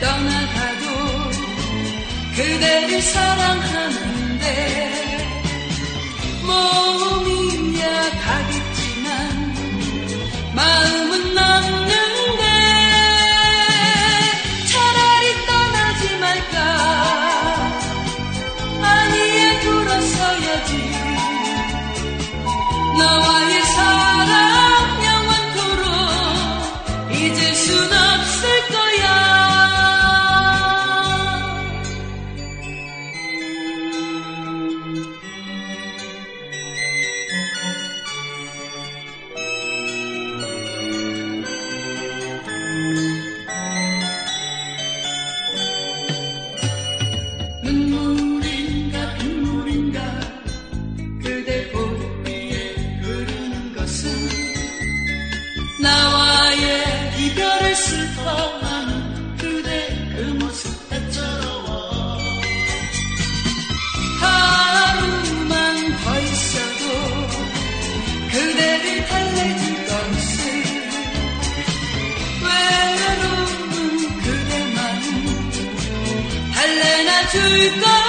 떠나가도 그대를 사랑하는데 몸이 약하겠지만 마음은 남는데 차라리 떠나지 말까 아니야 돌아서야지 너와의 사랑 영원토록 잊을 순 없을 거야. 눈물인가 빗물인가 그대 볼위에 흐르는 것은 나와의 이별을 슬퍼하는 그대 그 모습 애처로워 하루만 더 있어도 그대를 달래줄 것을 외로운 그대만 달래나 줄 것